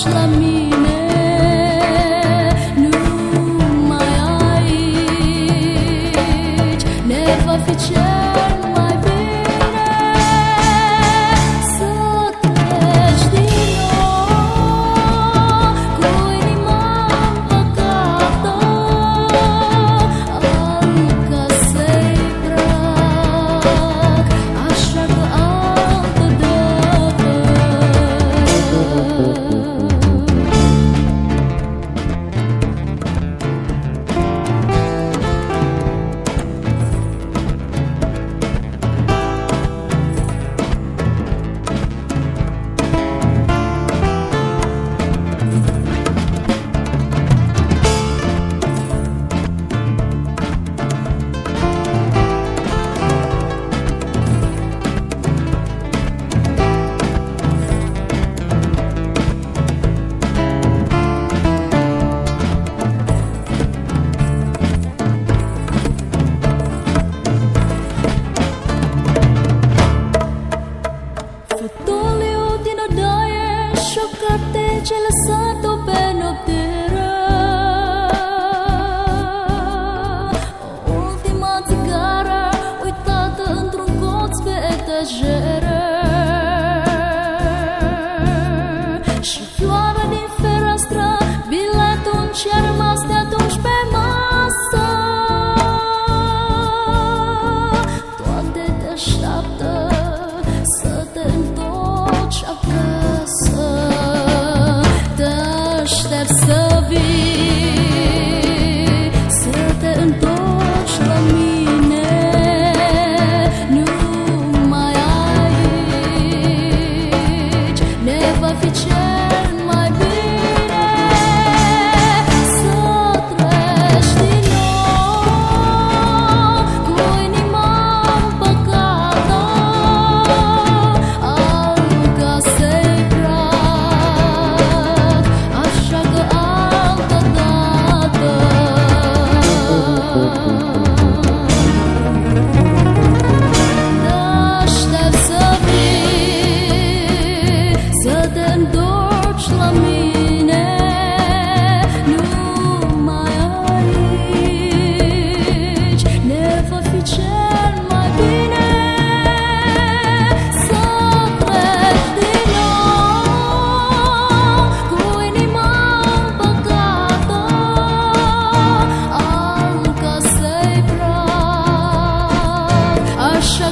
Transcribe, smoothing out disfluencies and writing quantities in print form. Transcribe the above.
întorci la mine, nu mai aici, ne va fi cel mai bine să treci din nou cu inima împăcată al casei prag, așa că altă dată. Fotoliu din odaie și o carte ce-ai lăsat-o pe nopteră, o ultima țigară uitată într-un colț pe etajeră, și floarea din fereastră, biletul ce-a rămas de atunci pe masă. Toate te așteaptă să te întorci acasă, te aștept să vii, să te întorci la mine, nu mai aici, ne va fi cel mai bine să treci din nou cu inima împăcată al casei prag, așa că altă dată. Te aștept să vii, să te întorci la mine, nu mai aici, ne va fi cel mai bine să treci din nou cu inima împăcată al casei prag, așa